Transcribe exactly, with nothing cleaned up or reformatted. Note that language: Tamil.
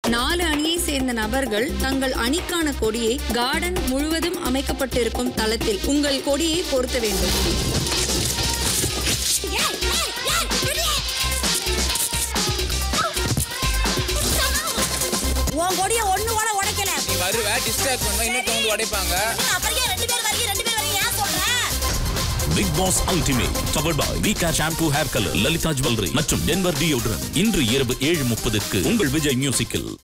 நாலு அணியை சேர்ந்த நபர்கள் தங்கள் அணிக்கான கொடியை கார்டன் முழுவதும் அமைக்கப்பட்டிருக்கும் தளத்தில் உங்கள் கொடியை பொருத்த வேண்டும். உன் கொடியை ஒண்ணு கூட உடைக்கல. நீ வருவ டிஸ்ட்ராக்ட் பண்ணுவ இன்னொருத்தவங்க உடைப்பாங்க. அப்படியே ரெண்டு பேர் வரீங்க ரெண்டு பேர் வரீங்க ஏன் சொல்ற? Big Boss Ultimate powered by Vika Shampoo Hair Color, Lalita Jewelry மற்றும் Denver Deodorant. இன்று இரவு ஏழு முப்பதுக்கு உங்கள் விஜய் மியூசிக்கில்.